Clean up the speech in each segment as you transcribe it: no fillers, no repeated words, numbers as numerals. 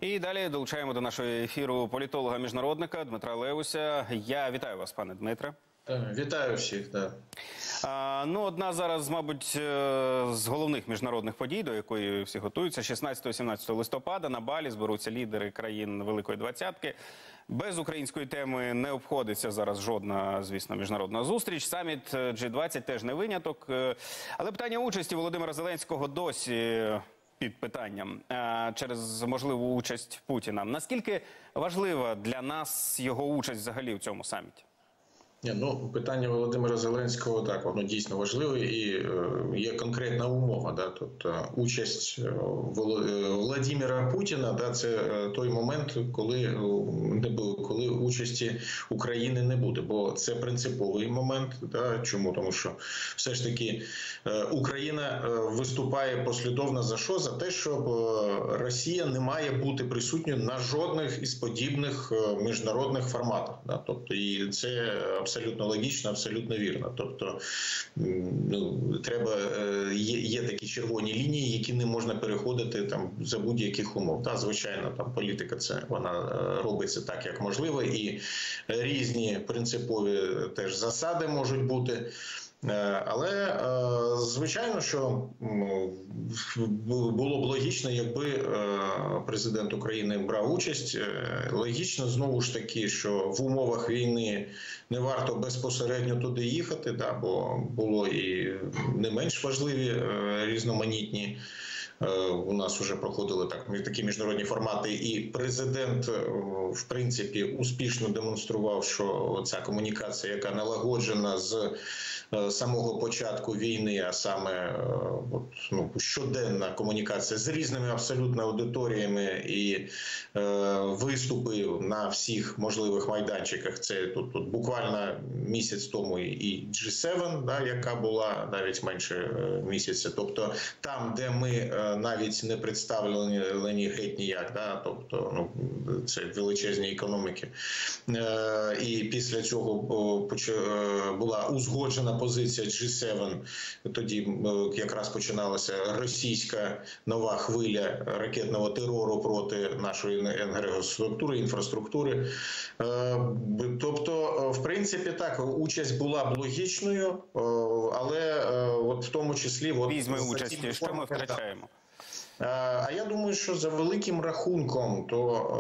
І далі долучаємо до нашого ефіру політолога-міжнародника Дмитра Левуся. Я вітаю вас, пане Дмитре. Вітаю всіх, так. Одна зараз, мабуть, з головних міжнародних подій, до якої всі готуються. 16-17 листопада на Балі зберуться лідери країн Великої Двадцятки. Без української теми не обходиться зараз жодна, звісно, міжнародна зустріч. Саміт G20 теж не виняток. Але питання участі Володимира Зеленського досі під питанням через можливу участь Путіна. Наскільки важлива для нас його участь взагалі в цьому саміті? Питання Володимира Зеленського, так, воно дійсно важливе і є конкретна умова. Да, тобто участь Володимира Путіна, да, це той момент, коли участі України не буде. Бо це принциповий момент. Да, чому? Тому що все ж таки Україна виступає послідовно за що? За те, що Росія не має бути присутньою на жодних із подібних міжнародних форматах. Да, тобто, і це абсолютно логічно, абсолютно вірно. Тобто, є такі червоні лінії, які не можна переходити там за будь-яких умов. Та, звичайно, там політика вона робиться так, як можливо, і різні принципові теж засади можуть бути. Але, звичайно, що було б логічно, якби президент України брав участь. Логічно, знову ж таки, що в умовах війни не варто безпосередньо туди їхати, да, бо було і не менш важливі різноманітні. У нас вже проходили такі міжнародні формати, і президент, в принципі, успішно демонстрував, що ця комунікація, яка налагоджена з самого початку війни, а саме щоденна комунікація з різними абсолютно аудиторіями і виступи на всіх можливих майданчиках. Це тут буквально місяць тому і G7, да, яка була навіть менше місяця. Тобто там, де ми навіть не представлені геть ніяк, да, тобто це величезні економіки. І після цього була узгоджена позиція G7, тоді якраз починалася російська нова хвиля ракетного терору проти нашої енергоструктури, інфраструктури. Тобто, в принципі, так, участь була б логічною, але от в тому числі... Візьме участі, що ми втрачаємо? А я думаю, що за великим рахунком, то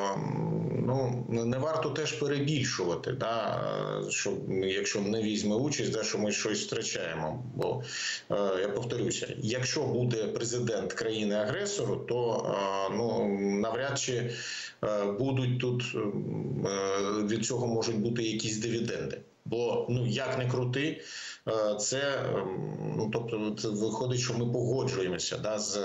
не варто теж перебільшувати, да, що якщо не візьме участь, да, що ми щось втрачаємо. Бо, я повторюся, якщо буде президент країни-агресору, то навряд чи будуть тут, від цього можуть бути якісь дивіденди. Бо, як не крути, це, тобто, це виходить, що ми погоджуємося, да, з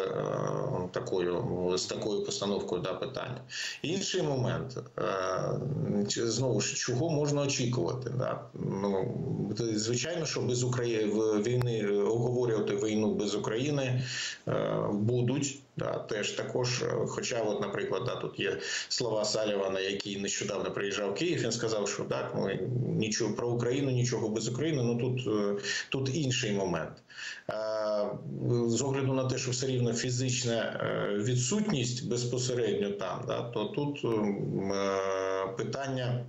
такою постановкою, да, питання. Інший момент, знову ж, чого можна очікувати? Да? Звичайно, що без війни, обговорювати війну без України будуть. Да, теж також, хоча, наприклад, да, тут є слова Салівана, який нещодавно приїжджав в Київ, він сказав, що так, ми нічого про Україну, нічого без України, тут інший момент. З огляду на те, що все рівно фізична відсутність безпосередньо там, да, то тут питання,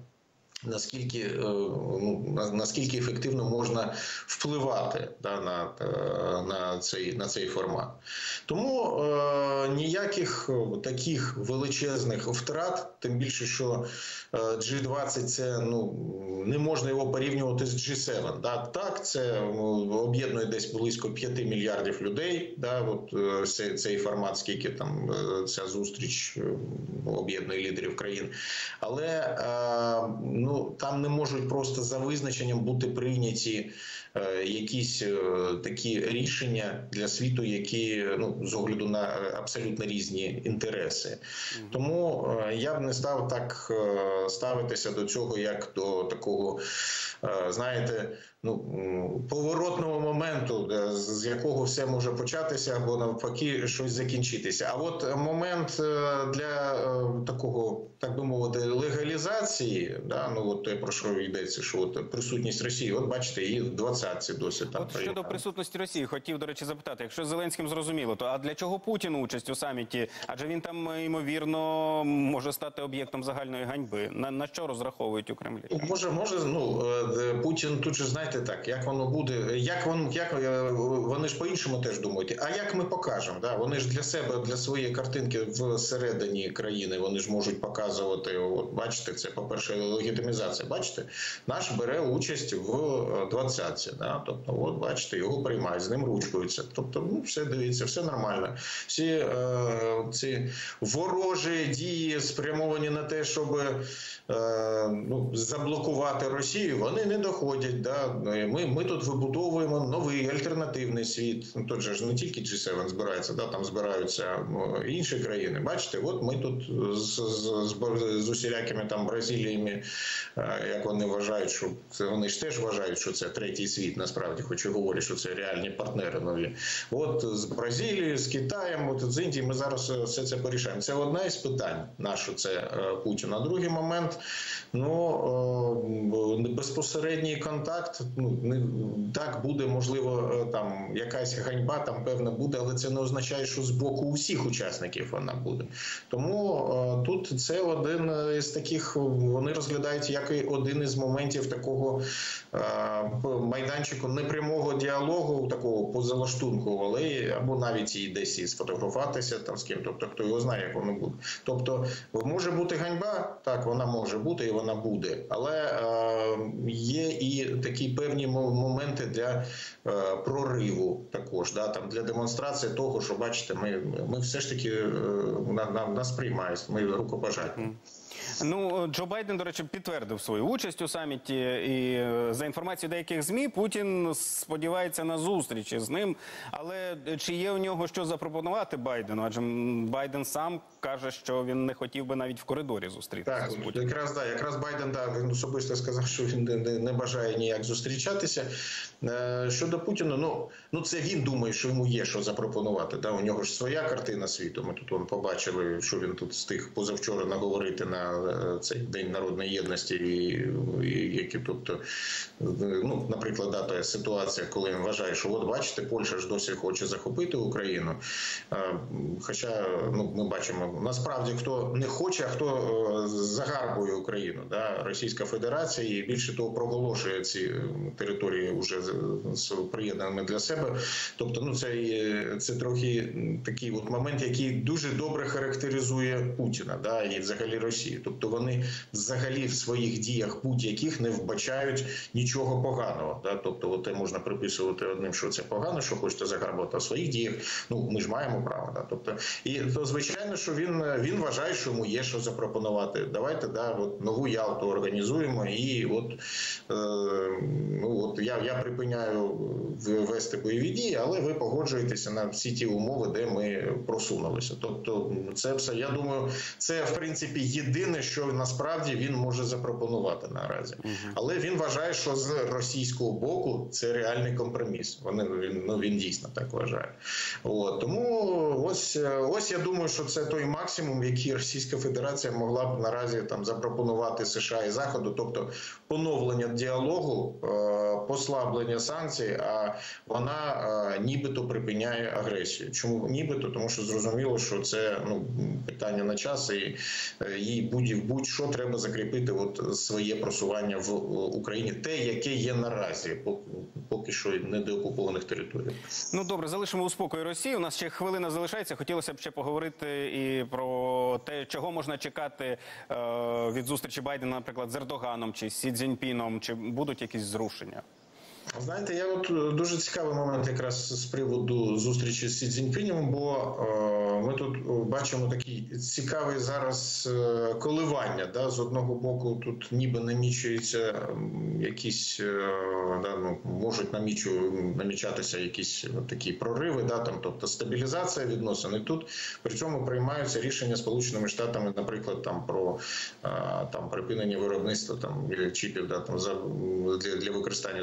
наскільки ефективно можна впливати, да, на цей формат. Тому ніяких таких величезних втрат, тим більше, що G20 це, не можна його порівнювати з G7. Да. Так, це об'єднує десь близько 5 мільярдів людей, да, цей формат, скільки там ця зустріч об'єднує лідерів країн. Але там не можуть просто за визначенням бути прийняті якісь такі рішення для світу, які, з огляду на абсолютно різні інтереси. Тому я б не став так ставитися до цього, як до такого, знаєте, поворотного моменту, з якого все може початися, або навпаки щось закінчитися. А от момент для такого, так би мовити, легалізації, да, ну от те, про що йдеться, що от присутність Росії, от бачите, її в 20-ці досі там. От щодо присутності Росії, хотів, до речі, запитати, якщо з Зеленським зрозуміло, то а для чого Путіну участь у саміті? Адже він там, ймовірно, може стати об'єктом загальної ганьби. На що розраховують у Кремлі? Може, ну, Путін тут же, знаєте так, як воно буде, вони ж по-іншому теж думають, а як ми покажемо, да? Вони ж для себе, для своєї картинки всередині країни, вони ж можуть показувати, от бачите, це, по-перше, легітимізація, бачите, наш бере участь в 20-ці, да? Тобто, от бачите, його приймають, з ним ручкуються, тобто, ну, все дивіться, все нормально. Всі ці ворожі дії спрямовані на те, щоб заблокувати Росію, вони не доходять. Да? Ми тут вибудовуємо новий альтернативний світ. Тут же ж не тільки G7 збирається, да? Там збираються інші країни. Бачите, от ми тут з усілякими там Бразиліями, як вони вважають, що вони ж теж вважають, що це третій світ, насправді, хоч і говорять, що це реальні партнери нові. От з Бразилією, з Китаєм, от з Індією ми зараз все це порішаємо. Це одне із питань, на що це Путін. А другий момент, безпосередній контакт, так буде, можливо, там якась ганьба там певна буде, але це не означає, що з боку усіх учасників вона буде. Тому тут це один із таких, вони розглядають як один із моментів такого майданчику непрямого діалогу, такого позалаштунку, але або навіть і десь і сфотографуватися там з ким, тобто хто його знає, як воно буде. Тобто може бути ганьба, так, вона може бути і вона буде, але є і такі певні моменти для прориву також, да, там, для демонстрації того, що, бачите, ми все ж таки, нас приймають, ми рукопожатні. Ну, Джо Байден, до речі, підтвердив свою участь у саміті, і за інформацією деяких ЗМІ, Путін сподівається на зустрічі з ним, але чи є у нього що запропонувати Байдену? Адже Байден сам каже, що він не хотів би навіть в коридорі зустрітися так, з Путіним. якраз Байден, він особисто сказав, що він не бажає ніяк зустрічатися. Щодо Путіна, це він думає, що йому є що запропонувати. Да? У нього ж своя картина світу. Ми тут побачили, що він тут встиг позавчора наговорити на цей День народної єдності, які, тобто, наприклад, та ситуація, коли він вважає, що от бачите, Польща ж досі хоче захопити Україну. Хоча, ми бачимо, насправді, хто не хоче, а хто загарбує Україну. Да? Російська Федерація, і більше того, проголошує ці території вже приєднаними для себе. Тобто, це трохи такий от момент, який дуже добре характеризує Путіна, да? І взагалі Росію. Тобто вони взагалі в своїх діях будь-яких не вбачають нічого поганого. Да? Тобто от можна приписувати одним, що це погано, що хочете загарбувати, а в своїх діях, ми ж маємо право. Да? Тобто, і то звичайно, що він вважає, що йому є що запропонувати. Давайте нову Ялту організуємо і я припиняю вести бойові дії, але ви погоджуєтеся на всі ті умови, де ми просунулися. Тобто це все, я думаю, це в принципі єдине, що насправді він може запропонувати наразі. Але він вважає, що з російського боку це реальний компроміс. Він дійсно так вважає. Тому ось я думаю, що це той максимум, який Російська Федерація могла б наразі там запропонувати США і Заходу, тобто поновлення діалогу, послаблення санкцій, а вона нібито припиняє агресію. Чому нібито? Тому що зрозуміло, що це питання на час, і їй будь-що треба закріпити своє просування в Україні, те, яке є наразі, поки що не деокупованих територій. Добре, залишимо у спокої Росію. У нас ще хвилина залишається. Хотілося б ще поговорити і про те, чого можна чекати від зустрічі Байдена, наприклад, з Ердоганом чи з Сі Цзіньпіном, чи будуть якісь зрушення? Знаєте, я дуже цікавий момент якраз з приводу зустрічі з Сі Цзіньпінем, бо ми тут бачимо такі цікаві зараз коливання. Да? З одного боку тут ніби намічуються якісь, можуть намічатися якісь такі прориви, да? Тобто стабілізація відносин. І тут при цьому приймаються рішення Сполученими Штатами, наприклад, про припинення виробництва чіпів для використання США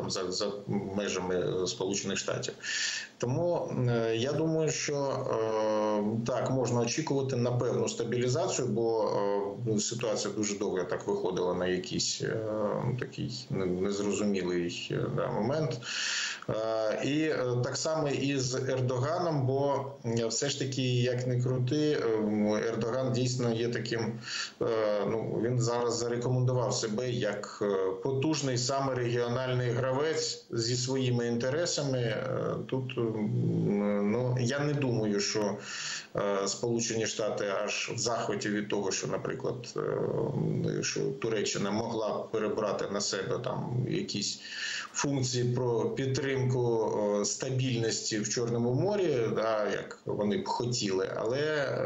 там за межами Сполучених Штатів. Тому я думаю, що так, можна очікувати на певну стабілізацію, бо ситуація дуже довго так виходила на якийсь такий незрозумілий момент. І так само і з Ердоганом, бо все ж таки, як не крути, Ердоган дійсно є таким, він зараз зарекомендував себе як потужний саме регіональний гравець зі своїми інтересами. Тут, я не думаю, що Сполучені Штати аж в захваті від того, що, наприклад, що Туреччина могла б перебрати на себе там якісь функції про підтримку стабільності в Чорному морі, як вони б хотіли, але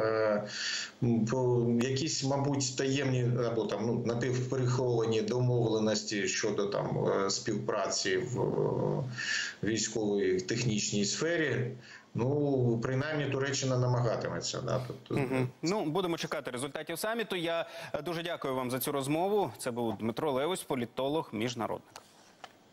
якісь, мабуть, таємні або там напівпереховані домовленості щодо там співпраці в військовій технічній сфері. Принаймні Туреччина намагатиметься. Будемо чекати результатів саміту. Я дуже дякую вам за цю розмову. Це був Дмитро Левось, політолог, міжнародник.